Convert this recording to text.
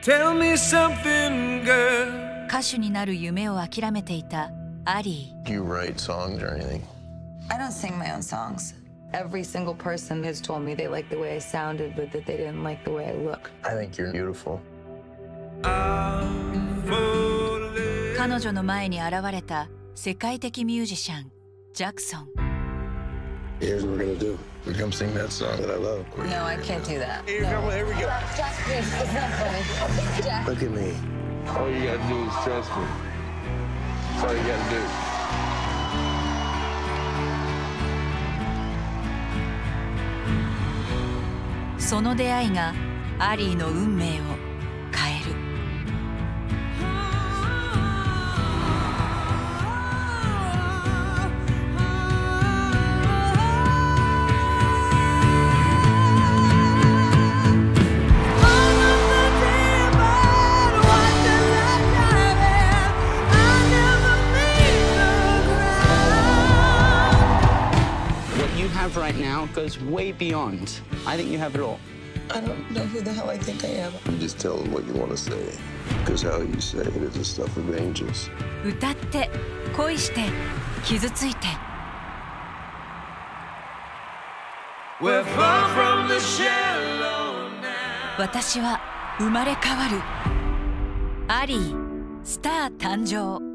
Tell me something, girl. 歌手になる夢を諦めていたアリー。 Do you write songs or anything? I don't sing my own songs. Every single person has told me they like the way I sounded, but that they didn't like the way I look. I think you're beautiful. 彼女の前に現れた世界的ミュージシャンジャクソン。 Here's what we're gonna do. We're gonna sing that song that I love. No, I can't do that. Here we go. Jack, please, it's not funny. Jack. Look at me. All you gotta do is trust me. That's all you gotta do. その出会いがアリーの運命を変える。 Right now goes way beyond. I think you have it all. I don't know who the hell I think I am. You just tell them what you want to say. Because how you say it is the stuff of angels. 歌って恋して傷ついて。 We're far from the shallow now. 私は生まれ変わる。アリー、スター誕生。